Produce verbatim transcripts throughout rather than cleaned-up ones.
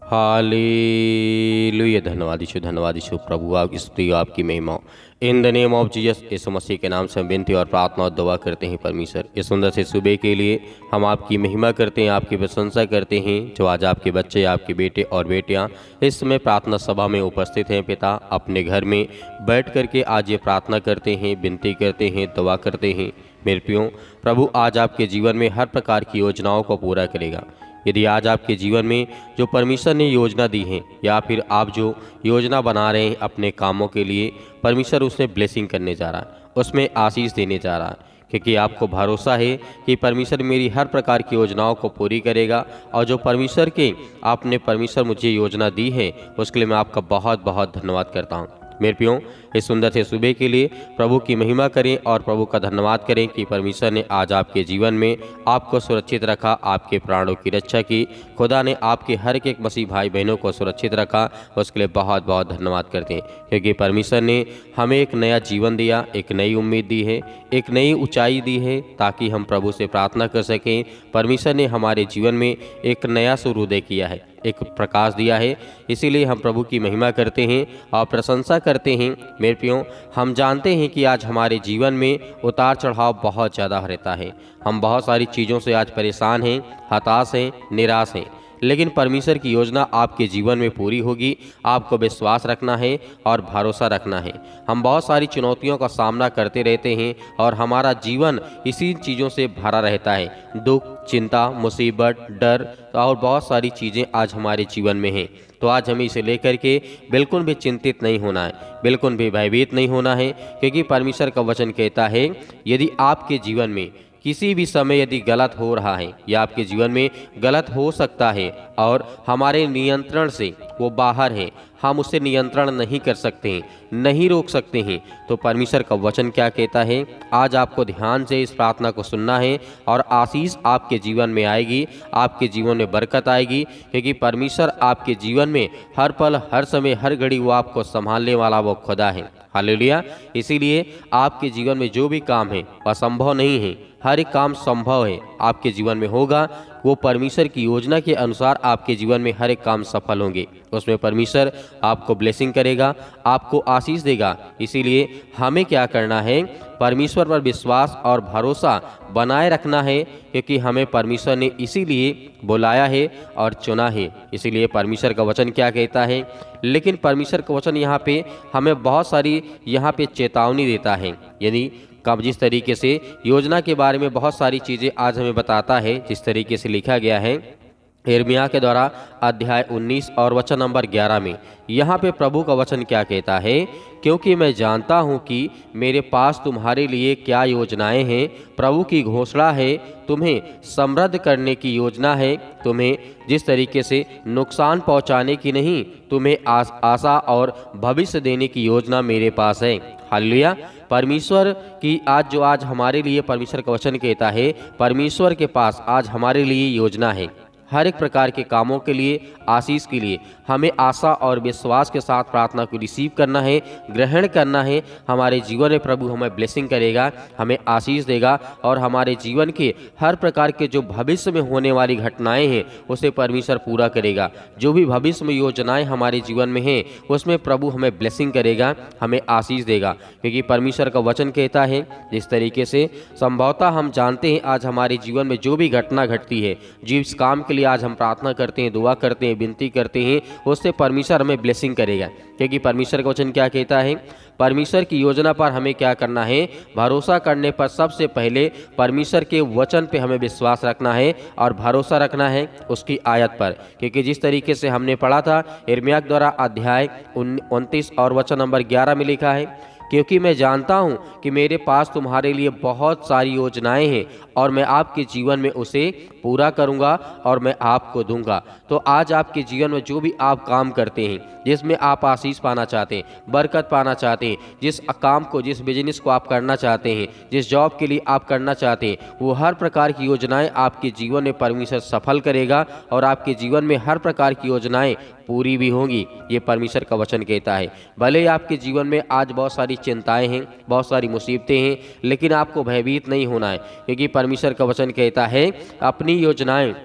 Hallelujah. धन्यवाद यीशु, धन्यवाद यीशु प्रभु, आप स्तुति आपकी महिमा। In the name of Jesus यीशु मसीह के नाम से हम विनती और प्रार्थना और दुआ करते हैं परमेश्वर, इस सुंदर से सुबह के लिए हम आपकी महिमा करते हैं, आपकी प्रशंसा करते हैं। जो आज आपके बच्चे, आपके बेटे और बेटियां इस समय प्रार्थना सभा में उपस्थित हैं पिता, अपने घर में बैठ करके आज ये प्रार्थना करते हैं, विनती करते हैं, दुआ करते हैं। मेरे प्रियो प्रभु आज आपके जीवन में हर प्रकार की योजनाओं को पूरा करेगा। यदि आज आपके जीवन में जो परमेश्वर ने योजना दी है या फिर आप जो योजना बना रहे हैं अपने कामों के लिए, परमेश्वर उसमें ब्लेसिंग करने जा रहा है, उसमें आशीष देने जा रहा है, क्योंकि आपको भरोसा है कि परमेश्वर मेरी हर प्रकार की योजनाओं को पूरी करेगा। और जो परमेश्वर के आपने परमेश्वर मुझे योजना दी है उसके लिए मैं आपका बहुत बहुत धन्यवाद करता हूँ। मेरे प्रियो इस सुंदर से सुबह के लिए प्रभु की महिमा करें और प्रभु का धन्यवाद करें कि परमेश्वर ने आज आपके जीवन में आपको सुरक्षित रखा, आपके प्राणों की रक्षा की। खुदा ने आपके हर एक मसीह भाई बहनों को सुरक्षित रखा, उसके लिए बहुत बहुत धन्यवाद करते हैं, क्योंकि परमेश्वर ने हमें एक नया जीवन दिया, एक नई उम्मीद दी है, एक नई ऊंचाई दी है, ताकि हम प्रभु से प्रार्थना कर सकें। परमेश्वर ने हमारे जीवन में एक नया सूर्योदय किया है, एक प्रकाश दिया है, इसीलिए हम प्रभु की महिमा करते हैं और प्रशंसा करते हैं। मेरे प्रियो हम जानते हैं कि आज हमारे जीवन में उतार चढ़ाव बहुत ज़्यादा रहता है, हम बहुत सारी चीज़ों से आज परेशान हैं, हताश हैं, निराश हैं, लेकिन परमेश्वर की योजना आपके जीवन में पूरी होगी। आपको विश्वास रखना है और भरोसा रखना है। हम बहुत सारी चुनौतियों का सामना करते रहते हैं और हमारा जीवन इसी चीज़ों से भरा रहता है, दुख, चिंता, मुसीबत, डर और बहुत सारी चीज़ें आज हमारे जीवन में हैं। तो आज हमें इसे लेकर के बिल्कुल भी चिंतित नहीं होना है, बिल्कुल भी भयभीत नहीं होना है, क्योंकि परमेश्वर का वचन कहता है यदि आपके जीवन में किसी भी समय यदि गलत हो रहा है या आपके जीवन में गलत हो सकता है और हमारे नियंत्रण से वो बाहर है, हम उसे नियंत्रण नहीं कर सकते हैं, नहीं रोक सकते हैं, तो परमेश्वर का वचन क्या कहता है? आज आपको ध्यान से इस प्रार्थना को सुनना है और आशीष आपके जीवन में आएगी, आपके जीवन में बरकत आएगी, क्योंकि परमेश्वर आपके जीवन में हर पल, हर समय, हर घड़ी वो आपको संभालने वाला वो खुदा है। हालेलुया। इसीलिए आपके जीवन में जो भी काम है असंभव नहीं है, हर एक काम संभव है, आपके जीवन में होगा। वो परमेश्वर की योजना के अनुसार आपके जीवन में हर एक काम सफल होंगे, उसमें परमेश्वर आपको ब्लेसिंग करेगा, आपको आशीष देगा। इसीलिए हमें क्या करना है? परमेश्वर पर विश्वास और भरोसा बनाए रखना है, क्योंकि हमें परमेश्वर ने इसीलिए बुलाया है और चुना है। इसीलिए परमेश्वर का वचन क्या कहता है? लेकिन परमेश्वर का वचन यहाँ पे हमें बहुत सारी यहाँ पे चेतावनी देता है। यदि कब जिस तरीके से योजना के बारे में बहुत सारी चीज़ें आज हमें बताता है, जिस तरीके से लिखा गया है यिर्मयाह के द्वारा अध्याय उन्नीस और वचन नंबर ग्यारह में, यहाँ पे प्रभु का वचन क्या कहता है? क्योंकि मैं जानता हूँ कि मेरे पास तुम्हारे लिए क्या योजनाएं हैं। प्रभु की घोषणा है, तुम्हें समृद्ध करने की योजना है, तुम्हें जिस तरीके से नुकसान पहुँचाने की नहीं, तुम्हें आस, आशा और भविष्य देने की योजना मेरे पास है। हालेलुया। परमेश्वर की आज जो आज हमारे लिए परमेश्वर का वचन कहता है, परमेश्वर के पास आज हमारे लिए योजना है। हर एक प्रकार के कामों के लिए, आशीष के लिए हमें आशा और विश्वास के साथ प्रार्थना को रिसीव करना है, ग्रहण करना है। हमारे जीवन में प्रभु हमें ब्लेसिंग करेगा, हमें आशीष देगा और हमारे जीवन के हर प्रकार के जो भविष्य में होने वाली घटनाएं हैं उसे परमेश्वर पूरा करेगा। जो भी भविष्य में योजनाएं हमारे जीवन में हैं उसमें प्रभु हमें ब्लेसिंग करेगा, हमें आशीष देगा, क्योंकि परमेश्वर का वचन कहता है जिस तरीके से संभवतः हम जानते हैं आज हमारे जीवन में जो भी घटना घटती है, जिस काम के लिए आज हम प्रार्थना करते हैं, दुआ करते हैं, विनती करते हैं, उससे परमेश्वर हमें ब्लेसिंग करेगा। क्योंकि परमेश्वर का वचन क्या कहता है? परमेश्वर की योजना पर हमें क्या करना है? भरोसा करने पर सबसे पहले परमेश्वर के वचन पे हमें विश्वास रखना है और भरोसा रखना है उसकी आयत पर। क्योंकि जिस तरीके से हमने पढ़ा था यिर्मयाह द्वारा अध्याय उनतीस और वचन नंबर ग्यारह में लिखा है, क्योंकि मैं जानता हूँ कि मेरे पास तुम्हारे लिए बहुत सारी योजनाएं हैं और मैं आपके जीवन में उसे पूरा करूँगा और मैं आपको दूंगा। तो आज आपके जीवन में जो भी आप काम करते हैं, जिसमें आप आशीष पाना चाहते हैं, बरकत पाना चाहते हैं, जिस काम को, जिस बिजनेस को आप करना चाहते हैं, जिस जॉब के लिए आप करना चाहते हैं, वो हर प्रकार की योजनाएं आपके जीवन में परमेश्वर सफल करेगा और आपके जीवन में हर प्रकार की योजनाएं पूरी भी होंगी। ये परमेश्वर का वचन कहता है। भले ही आपके जीवन में आज बहुत सारी चिंताएं हैं, बहुत सारी मुसीबतें हैं, लेकिन आपको भयभीत नहीं होना है, क्योंकि परमेश्वर का वचन कहता है अपनी योजनाएं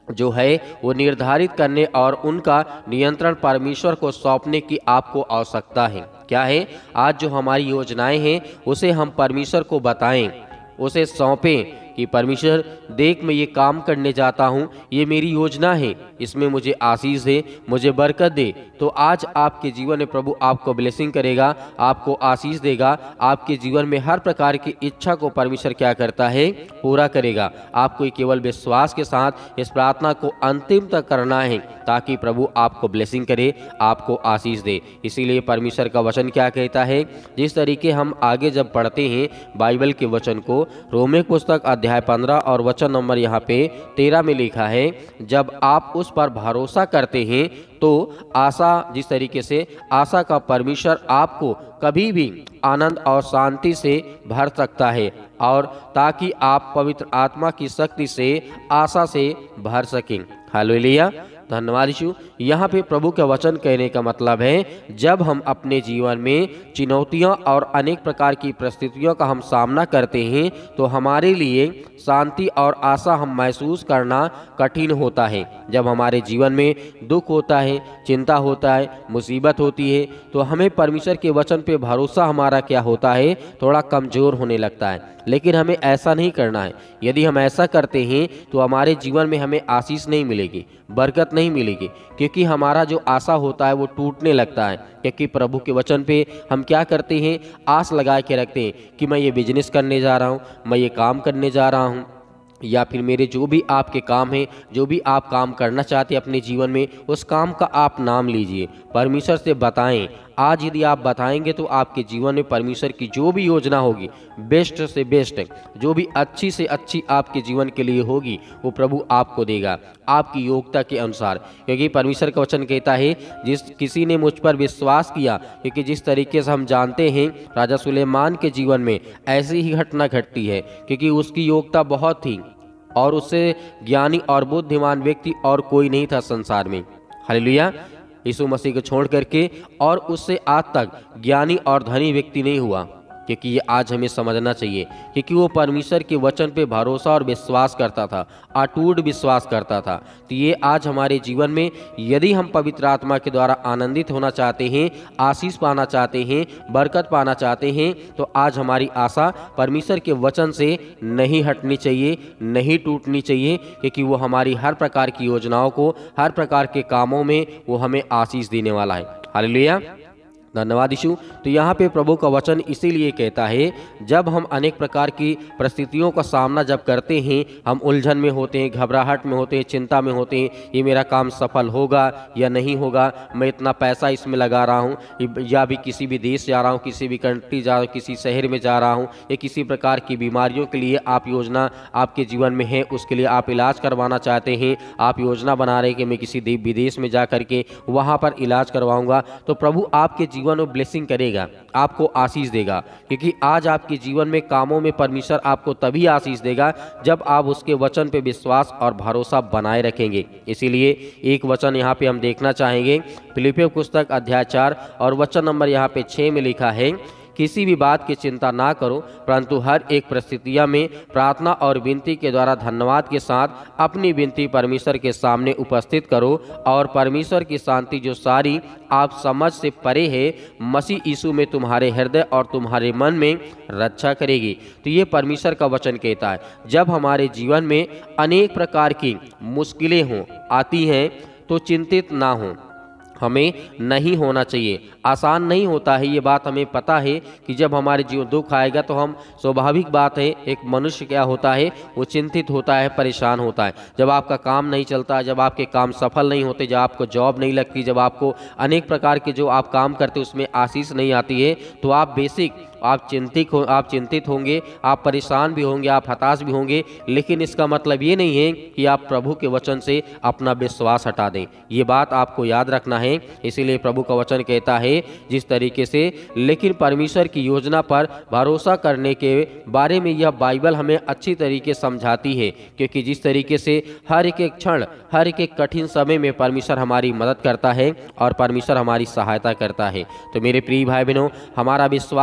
जो है वो निर्धारित करने और उनका नियंत्रण परमेश्वर को सौंपने की आपको आवश्यकता है। क्या है? आज जो हमारी योजनाएं हैं उसे हम परमेश्वर को बताएं, उसे सौंपें कि परमेश्वर देख, मैं ये काम करने जाता हूँ, ये मेरी योजना है, इसमें मुझे आशीष दे, मुझे बरकत दे। तो आज आपके जीवन में प्रभु आपको ब्लेसिंग करेगा, आपको आशीष देगा, आपके जीवन में हर प्रकार की इच्छा को परमेश्वर क्या करता है? पूरा करेगा। आपको केवल विश्वास के साथ इस प्रार्थना को अंतिम तक करना है ताकि प्रभु आपको ब्लेसिंग करे, आपको आशीष दे। इसीलिए परमेश्वर का वचन क्या कहता है? जिस तरीके हम आगे जब पढ़ते हैं बाइबल के वचन को, रोमे पुस्तक अध्याय पंद्रह और वचन नंबर यहाँ पे तेरह में लिखा है, जब आप उस पर भरोसा करते हैं तो आशा, जिस तरीके से आशा का परमेश्वर आपको कभी भी आनंद और शांति से भर सकता है, और ताकि आप पवित्र आत्मा की शक्ति से आशा से भर सकें। हालेलुया, धन्यवाद यीशु। यहाँ पे प्रभु का वचन कहने का मतलब है, जब हम अपने जीवन में चुनौतियाँ और अनेक प्रकार की परिस्थितियों का हम सामना करते हैं तो हमारे लिए शांति और आशा हम महसूस करना कठिन होता है। जब हमारे जीवन में दुख होता है, चिंता होता है, मुसीबत होती है, तो हमें परमेश्वर के वचन पे भरोसा हमारा क्या होता है? थोड़ा कमज़ोर होने लगता है। लेकिन हमें ऐसा नहीं करना है। यदि हम ऐसा करते हैं तो हमारे जीवन में हमें आशीष नहीं मिलेगी, बरकत नहीं मिलेगी, क्योंकि हमारा जो आशा होता है वो टूटने लगता है। क्योंकि प्रभु के वचन पे हम क्या करते हैं? आस लगा के रखते हैं कि मैं ये बिजनेस करने जा रहा हूँ, मैं ये काम करने जा रहा हूँ, या फिर मेरे जो भी आपके काम हैं, जो भी आप काम करना चाहते हैं अपने जीवन में, उस काम का आप नाम लीजिए, परमेश्वर से बताएं। आज यदि आप बताएंगे तो आपके जीवन में परमेश्वर की जो भी योजना होगी, बेस्ट से बेस्ट, जो भी अच्छी से अच्छी आपके जीवन के लिए होगी, वो प्रभु आपको देगा आपकी योग्यता के अनुसार। क्योंकि परमेश्वर का वचन कहता है, जिस किसी ने मुझ पर विश्वास किया, क्योंकि जिस तरीके से हम जानते हैं राजा सुलेमान के जीवन में ऐसी ही घटना घटती है, क्योंकि उसकी योग्यता बहुत थी और उससे ज्ञानी और बुद्धिमान व्यक्ति और कोई नहीं था संसार में। हालेलुया, यीशु मसीह को छोड़ करके और उससे आज तक ज्ञानी और धनी व्यक्ति नहीं हुआ। क्योंकि ये आज हमें समझना चाहिए, क्योंकि वो परमेश्वर के वचन पे भरोसा और विश्वास करता था, अटूट विश्वास करता था। तो ये आज हमारे जीवन में, यदि हम पवित्र आत्मा के द्वारा आनंदित होना चाहते हैं, आशीष पाना चाहते हैं, बरकत पाना चाहते हैं, तो आज हमारी आशा परमेश्वर के वचन से नहीं हटनी चाहिए, नहीं टूटनी चाहिए, क्योंकि वो हमारी हर प्रकार की योजनाओं को, हर प्रकार के कामों में वो हमें आशीष देने वाला है। हालेलुया, धन्यवाद यीशु। तो यहाँ पे प्रभु का वचन इसीलिए कहता है, जब हम अनेक प्रकार की परिस्थितियों का सामना जब करते हैं, हम उलझन में होते हैं, घबराहट में होते हैं, चिंता में होते हैं, ये मेरा काम सफल होगा या नहीं होगा, मैं इतना पैसा इसमें लगा रहा हूँ, या भी किसी भी देश जा रहा हूँ, किसी भी कंट्री जा रहा हूँ, किसी शहर में जा रहा हूँ, या किसी प्रकार की बीमारियों के लिए आप योजना आपके जीवन में है, उसके लिए आप इलाज करवाना चाहते हैं, आप योजना बना रहे हैं कि मैं किसी विदेश में जा करके वहाँ पर इलाज करवाऊँगा, तो प्रभु आपके जीवन में ब्लेसिंग करेगा, आपको आशीष देगा। क्योंकि आज आपके जीवन में कामों में परमेश्वर आपको तभी आशीष देगा जब आप उसके वचन पे विश्वास और भरोसा बनाए रखेंगे। इसीलिए एक वचन यहाँ पे हम देखना चाहेंगे, फिलिपियों पुस्तक अध्याय चार और वचन नंबर यहाँ पे छः में लिखा है, किसी भी बात की चिंता ना करो, परंतु हर एक परिस्थितियों में प्रार्थना और विनती के द्वारा धन्यवाद के साथ अपनी विनती परमेश्वर के सामने उपस्थित करो, और परमेश्वर की शांति जो सारी आप समझ से परे है, मसीह यीशु में तुम्हारे हृदय और तुम्हारे मन में रक्षा करेगी। तो ये परमेश्वर का वचन कहता है, जब हमारे जीवन में अनेक प्रकार की मुश्किलें हों आती हैं तो चिंतित ना हों, हमें नहीं होना चाहिए। आसान नहीं होता है, ये बात हमें पता है कि जब हमारे जीवन दुख आएगा तो हम, स्वाभाविक बात है, एक मनुष्य क्या होता है, वो चिंतित होता है, परेशान होता है। जब आपका काम नहीं चलता, जब आपके काम सफल नहीं होते, जब आपको जॉब नहीं लगती, जब आपको अनेक प्रकार के जो आप काम करते उसमें आशीष नहीं आती है, तो आप बेसिक आप चिंतित हो आप चिंतित होंगे, आप परेशान भी होंगे, आप हताश भी होंगे। लेकिन इसका मतलब ये नहीं है कि आप प्रभु के वचन से अपना विश्वास हटा दें, ये बात आपको याद रखना है। इसीलिए प्रभु का वचन कहता है जिस तरीके से, लेकिन परमेश्वर की योजना पर भरोसा करने के बारे में यह बाइबल हमें अच्छी तरीके समझाती है, क्योंकि जिस तरीके से हर एक एक क्षण, हर एक एक कठिन समय में परमेश्वर हमारी मदद करता है और परमेश्वर हमारी सहायता करता है। तो मेरे प्रिय भाई बहनों, हमारा विश्वास यदि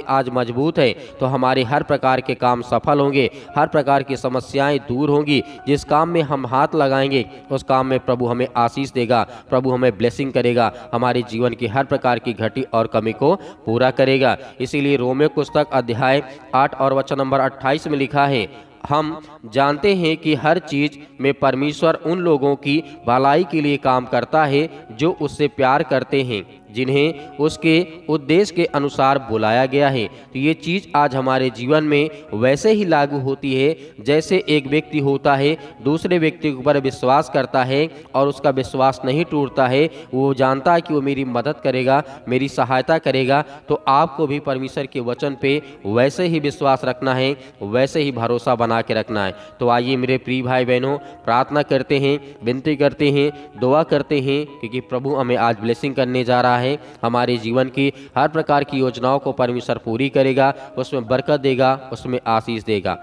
आज मजबूत है तो हमारे हर प्रकार के काम सफल होंगे, हर प्रकार की समस्याएं दूर होंगी। जिस काम में हम हाथ लगाएंगे उस काम में प्रभु हमें आशीष देगा, प्रभु हमें ब्लेसिंग करेगा, हमारे जीवन की हर प्रकार की घटी और कमी को पूरा करेगा। इसीलिए रोमियो पुस्तक अध्याय आठ और वचन नंबर अट्ठाईस में लिखा है, हम जानते हैं कि हर चीज में परमेश्वर उन लोगों की भलाई के लिए काम करता है जो उससे प्यार करते हैं, जिन्हें उसके उद्देश्य के अनुसार बुलाया गया है। तो ये चीज़ आज हमारे जीवन में वैसे ही लागू होती है जैसे एक व्यक्ति होता है, दूसरे व्यक्ति के ऊपर विश्वास करता है और उसका विश्वास नहीं टूटता है, वो जानता है कि वो मेरी मदद करेगा, मेरी सहायता करेगा। तो आपको भी परमेश्वर के वचन पे वैसे ही विश्वास रखना है, वैसे ही भरोसा बना के रखना है। तो आइए मेरे प्रिय भाई बहनों, प्रार्थना करते हैं, विनती करते हैं, दुआ करते हैं, क्योंकि प्रभु हमें आज ब्लेसिंग करने जा रहा है। हमारे जीवन की हर प्रकार की योजनाओं को परमेश्वर पूरी करेगा, उसमें बरकत देगा, उसमें आशीष देगा।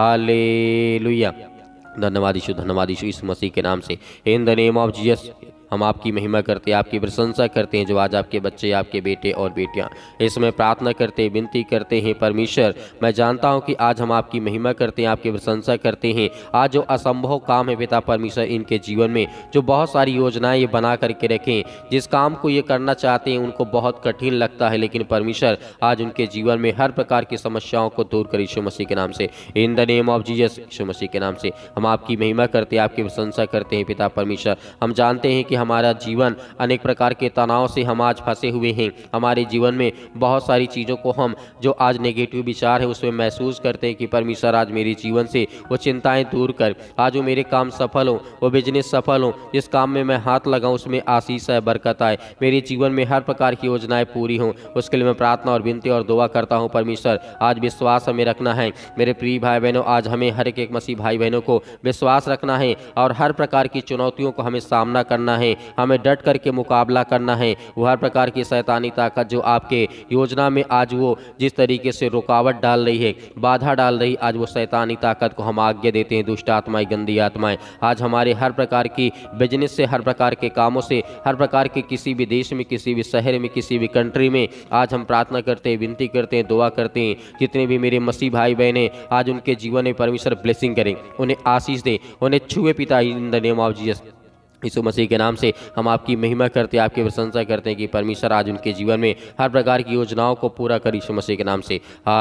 हालेलुया। धन्यवाद यीशु, धन्यवाद यीशु, इस मसीह के नाम से। In the name of Jesus हम आपकी महिमा करते हैं, आपकी प्रशंसा करते हैं। जो आज आपके बच्चे, आपके बेटे और बेटियां इसमें प्रार्थना करते, विनती करते हैं परमेश्वर, मैं जानता हूं कि आज हम आपकी महिमा करते हैं, आपकी प्रशंसा करते हैं। आज जो असंभव काम है पिता परमेश्वर इनके जीवन में, जो बहुत सारी योजनाएं ये बना करके रखें, जिस काम को ये करना चाहते हैं उनको बहुत कठिन लगता है, लेकिन परमेश्वर आज उनके जीवन में हर प्रकार की समस्याओं को दूर कर यीशु मसीह के नाम से। In the name of Jesus, यीशु मसीह के नाम से हम आपकी महिमा करते हैं, आपकी प्रशंसा करते हैं पिता परमेश्वर। हम जानते हैं कि हमारा जीवन अनेक प्रकार के तनाव से हम आज फंसे हुए हैं। हमारे जीवन में बहुत सारी चीज़ों को हम जो आज नेगेटिव विचार है उसमें महसूस करते हैं कि परमेश्वर आज मेरे जीवन से वो चिंताएं दूर कर, आज वो मेरे काम सफल हों, वो बिजनेस सफल हों, जिस काम में मैं हाथ लगाऊं उसमें आशीष है, बरकत आए, मेरे जीवन में हर प्रकार की योजनाएं पूरी हों। उसके लिए मैं प्रार्थना और विनती और दुआ करता हूँ परमेश्वर। आज विश्वास हमें रखना है मेरे प्रिय भाई बहनों, आज हमें हर एक एक मसीह भाई बहनों को विश्वास रखना है और हर प्रकार की चुनौतियों को हमें सामना करना है, हमें डट करके मुकाबला करना है। वो हर प्रकार की शैतानी ताकत जो आपके योजना में आज वो जिस तरीके से रुकावट डाल रही है, बाधा डाल रही, आज वो शैतानी ताकत को हम आज्ञा देते हैं। दुष्ट आत्माएं, गंदी आत्माएं आज हमारे हर प्रकार की बिजनेस से, हर प्रकार के कामों से, हर प्रकार के किसी भी देश में, किसी भी शहर में, किसी भी कंट्री में आज हम प्रार्थना करते हैं, विनती करते हैं, दुआ करते हैं। जितने भी मेरे मसीह भाई बहने आज उनके जीवन में परमेश्वर ब्लेसिंग करें, उन्हें आशीष दें, उन्हें छुए पिता in the name of Jesus. यीशु मसीह के नाम से हम आपकी महिमा करते हैं, आपकी प्रशंसा करते हैं कि परमेश्वर आज उनके जीवन में हर प्रकार की योजनाओं को पूरा कर यीशु मसीह के नाम से।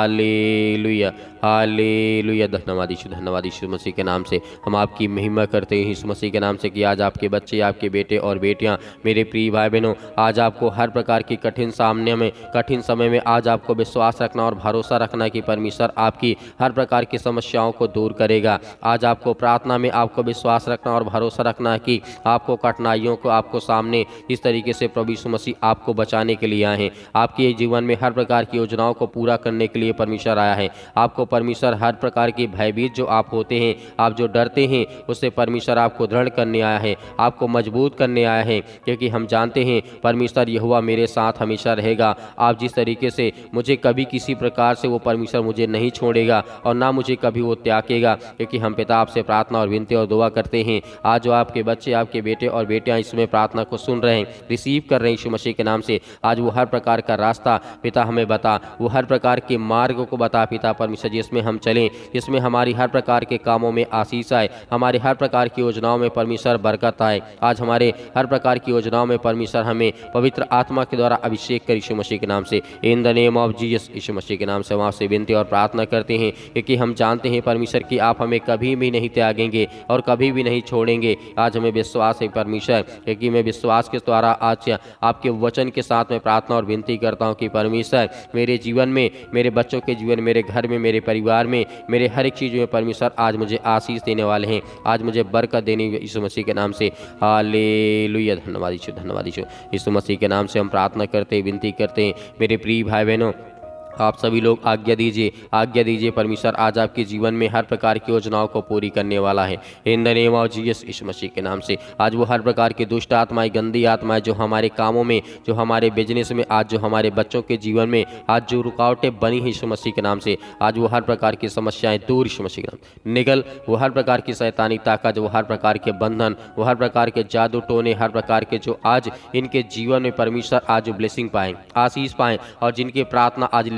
Hallelujah, hallelujah. धन्यवाद यीशु, धन्यवाद यीशु मसीह के नाम से हम आपकी महिमा करते हैं यीशु मसीह के नाम से कि आज आपके बच्चे, आपके बेटे और बेटियां, मेरे प्रिय भाई बहनों, आज आपको हर प्रकार की कठिन सामने में, कठिन समय में आज आपको विश्वास रखना और भरोसा रखना कि परमेश्वर आपकी हर प्रकार की समस्याओं को दूर करेगा। आज आपको प्रार्थना में आपको विश्वास रखना और भरोसा रखना कि आपको कठिनाइयों को आपको सामने इस तरीके से प्रभु यीशु मसीह आपको बचाने के लिए आए हैं। आपके जीवन में हर प्रकार की योजनाओं को पूरा करने के लिए परमेश्वर आया है। आपको परमेश्वर हर प्रकार की भयभीत जो आप होते हैं, आप जो डरते हैं, उससे परमेश्वर आपको दृढ़ करने आया है, आपको मजबूत करने आया है, क्योंकि हम जानते हैं परमेश्वर यहोवा मेरे साथ हमेशा रहेगा। आप जिस तरीके से मुझे कभी किसी प्रकार से वो परमेश्वर मुझे नहीं छोड़ेगा और ना मुझे कभी वो त्यागेगा, क्योंकि हम पिता आपसे प्रार्थना और विनती और दुआ करते हैं। आज जो आपके बच्चे, आपके बेटे और बेटियां इसमें प्रार्थना को सुन रहे हैं, रिसीव कर रहे हैं यीशु मसीह के नाम से, आज वो हर प्रकार का रास्ता पिता हमें बता, वो हर प्रकार के मार्ग को बता पिता परमेश्वर, जिसमें हम चलें, जिसमें हमारी हर प्रकार के कामों में आशीष आए, हमारे हर प्रकार की योजनाओं में परमेश्वर बरकत आए। आज हमारे हर प्रकार की योजनाओं में परमेश्वर हमें पवित्र आत्मा के द्वारा अभिषेक कर यीशु मसीह के नाम से। In the name of Jesus, यीशु मसीह के नाम से हम आपसे विनती और प्रार्थना करते हैं, क्योंकि हम जानते हैं परमेश्वर कि आप हमें कभी भी नहीं त्यागेंगे और कभी भी नहीं छोड़ेंगे। आज हमें विश्वास है परमेश्वर, क्योंकि मैं विश्वास के द्वारा आज आपके वचन के साथ मैं प्रार्थना और विनती करता हूं कि परमेश्वर मेरे जीवन में, मेरे बच्चों के जीवन, मेरे घर में, मेरे परिवार में, मेरे हर एक चीज़ में परमेश्वर आज मुझे आशीष देने वाले हैं, आज मुझे बरकत देनी है यीशु मसीह के नाम से। हालेलुया। धन्यवाद यीशु, धन्यवाद यीशु, यीशु मसीह के नाम से हम प्रार्थना करते हैं, विनती करते हैं। मेरे प्रिय भाई बहनों, आप सभी लोग आज्ञा दीजिए, आज्ञा दीजिए, परमेश्वर आज आपके जीवन में हर प्रकार की योजनाओं को पूरी करने वाला है। In the name of Jesus, यीशु मसीह के नाम से आज वो हर प्रकार की दुष्ट आत्माएं, गंदी आत्माएं जो हमारे कामों में, जो हमारे बिजनेस में, आज जो हमारे बच्चों के जीवन में आज जो रुकावटें बनी है यीशु मसीह के नाम से, आज वो हर प्रकार की समस्याएं दूर यीशु मसीह के नाम निकल। वो हर प्रकार की शैतानी ताकत, वो हर प्रकार के बंधन, वो हर प्रकार के जादू टोने, हर प्रकार के जो आज इनके जीवन में परमेश्वर आज ब्लेसिंग पाएँ, आशीष पाएँ, और जिनकी प्रार्थना आज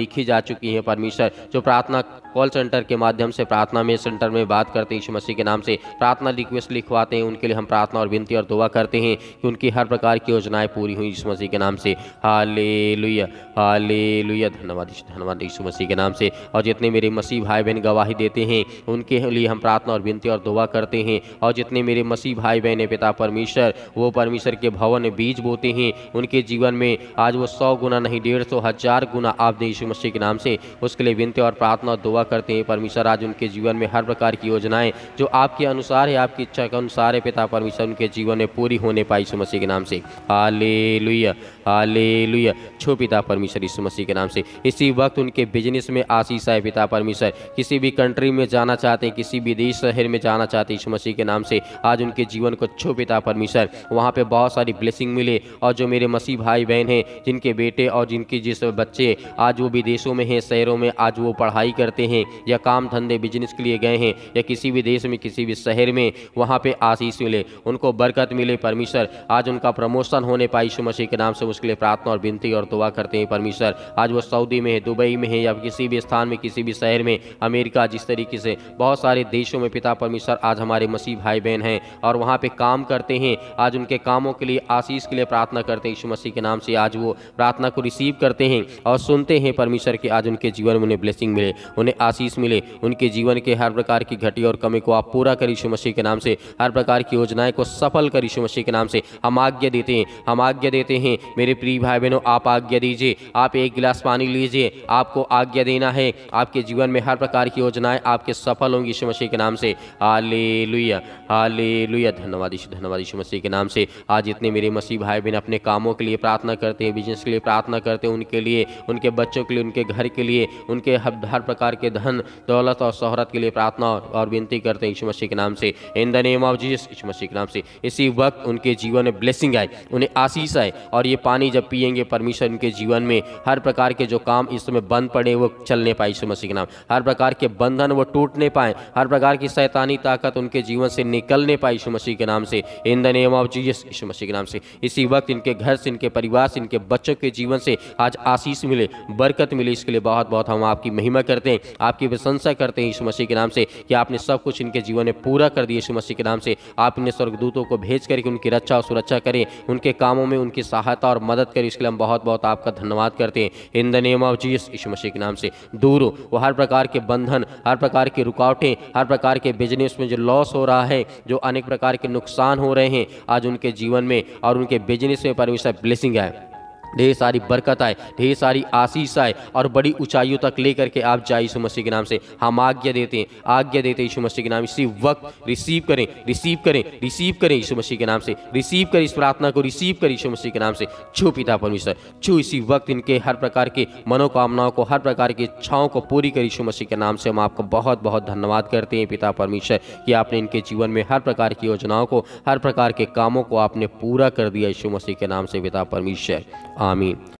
लिखी जा चुकी हैं परमेश्वर, जो प्रार्थना कॉल सेंटर के माध्यम से प्रार्थना में सेंटर में बात करते हैं यीशु मसीह के नाम से, प्रार्थना रिक्वेस्ट लिखवाते हैं, उनके लिए हम प्रार्थना और विनती और दुआ करते हैं कि उनकी हर प्रकार की योजनाएं पूरी हुई यीशु मसीह के नाम से। हालेलुया, हालेलुया, धन्यवाद धन्यवाद यीशु मसीह के नाम से। और जितने मेरे मसीह भाई बहन गवाही देते हैं उनके लिए हम प्रार्थना और विनती और दुआ करते हैं। और जितने मेरे मसीह भाई बहन है पिता परमेश्वर, वो परमेश्वर के भवन में बीज बोते हैं, उनके जीवन में आज वो सौ गुना नहीं डेढ़ सौ हजार गुना आप दे यीशु मसीह के नाम से, उसके लिए विनती और प्रार्थना और दुआ करते हैं परमेश्वर। आज उनके जीवन में हर प्रकार की योजनाएं जो आपके अनुसार है, आपकी इच्छा के अनुसार है पिता परमेश्वर, उनके जीवन में पूरी होने पाई यीशु मसीह के नाम से। हालेलुया, हालेलुया, छो पिता परमेश्वर यीशु मसीह के नाम से। इसी वक्त उनके बिजनेस में आशीष है पिता परमेश्वर, किसी भी कंट्री में जाना चाहते हैं, किसी भी देश शहर में जाना चाहते हैं यीशु मसीह के नाम से, आज उनके जीवन को छो पिता परमेश्वर, वहाँ पे बहुत सारी ब्लेसिंग मिले। और जो मेरे मसीह भाई बहन हैं जिनके बेटे और जिनके जिस बच्चे आज वो विदेशों में हैं, शहरों में आज वो पढ़ाई करते हैं या काम धंधे बिजनेस के लिए गए हैं, या किसी भी देश में किसी भी शहर में, वहाँ पे आशीष मिले, उनको बरकत मिले परमेश्वर। आज उनका प्रमोशन होने पाए यीशु मसीह के नाम से, उसके लिए प्रार्थना और विनती और दुआ करते हैं परमेश्वर। आज वो सऊदी में है, दुबई में है, या किसी भी स्थान में, किसी भी शहर में, अमेरिका, जिस तरीके से बहुत सारे देशों में पिता परमेश्वर आज हमारे मसीह भाई बहन हैं और वहाँ पे काम करते हैं, आज उनके कामों के लिए आशीष के लिए प्रार्थना करते हैं यीशु मसीह के नाम से। आज वो प्रार्थना को रिसीव करते हैं और सुनते हैं परमेश्वर के, आज उनके जीवन में उन्हें ब्लेसिंग मिले, उन्हें आशीष मिले, उनके जीवन के हर प्रकार की घटी और कमी को आप पूरा कर यीशु मसीह के नाम से, हर प्रकार की योजनाएं को सफल कर यीशु मसीह के नाम से। हम आज्ञा देते हैं, हम आज्ञा देते हैं मेरे प्रिय भाई बहनों, आप आज्ञा दीजिए, आप एक गिलास पानी लीजिए, आपको आज्ञा देना है, आपके जीवन में हर प्रकार की योजनाएं आपके सफल होंगी यीशु मसीह के नाम से। हालेलुया, हालेलुया, धन्यवाद यीशु, धन्यवाद यीशु मसीह के नाम से। आज इतने मेरे मसीह भाई बहन अपने कामों के लिए प्रार्थना करते हैं, बिजनेस के लिए प्रार्थना करते हैं, उनके लिए, उनके बच्चों के लिए, उनके घर के लिए, उनके हर प्रकार के धन दौलत और शोहरत के लिए प्रार्थना और विनती करते हैं यीशु मसीह के नाम से, in the name of Jesus, यीशु मसीह के नाम से। इसी वक्त उनके जीवन में ब्लेसिंग आए, उन्हें आशीष आए, और ये पानी जब पिएंगे परमेश्वर, उनके जीवन में हर प्रकार के जो काम इस समय बंद पड़े वो चलने पाए यीशु मसीह के नाम, हर प्रकार के बंधन वो टूटने पाए, हर प्रकार की शैतानी ताकत उनके जीवन से निकलने पाए यीशु मसीह के नाम से, in the name of Jesus, यीशु मसीह के नाम से। इसी वक्त इनके घर से, इनके परिवार से, इनके बच्चों के जीवन से आज आशीष मिले, बरकत मिले, इसके लिए बहुत बहुत हम आपकी महिमा करते हैं, आपकी प्रशंसा करते हैं यीशु मसीह के नाम से कि आपने सब कुछ इनके जीवन में पूरा कर दिया यीशु मसीह के नाम से। आप इन्हें स्वर्गदूतों को भेज करके उनकी रक्षा और सुरक्षा करें, उनके कामों में उनकी सहायता और मदद करें, इसके लिए हम बहुत बहुत आपका धन्यवाद करते हैं in the name of Jesus, यीशु मसीह के नाम से। दूर हो वो हर प्रकार के बंधन, हर प्रकार की रुकावटें, हर प्रकार के बिजनेस में जो लॉस हो रहा है, जो अनेक प्रकार के नुकसान हो रहे हैं आज उनके जीवन में और उनके बिजनेस में परमेश्वर ब्लेसिंग आए, ढेर सारी बरकत आए, ढेर सारी आशीष आए और बड़ी ऊंचाइयों तक लेकर के आप जाए यीशु मसीह के नाम से। हम आज्ञा देते हैं, आज्ञा देते हैं यीशु मसीह के नाम। इसी वक्त रिसीव करें, रिसीव करें, रिसीव करें यीशु मसीह के नाम से, रिसीव करें इस प्रार्थना को, रिसीव करें यीशु मसीह के नाम से। छू पिता परमेश्वर, छू इसी वक्त इनके हर प्रकार की मनोकामनाओं को, हर प्रकार की इच्छाओं को पूरी कर यीशु मसीह के नाम से। हम आपको बहुत बहुत धन्यवाद करते हैं पिता परमेश्वर कि आपने इनके जीवन में हर प्रकार की योजनाओं को, हर प्रकार के कामों को आपने पूरा कर दिया यीशु मसीह के नाम से पिता परमेश्वर, आमीन।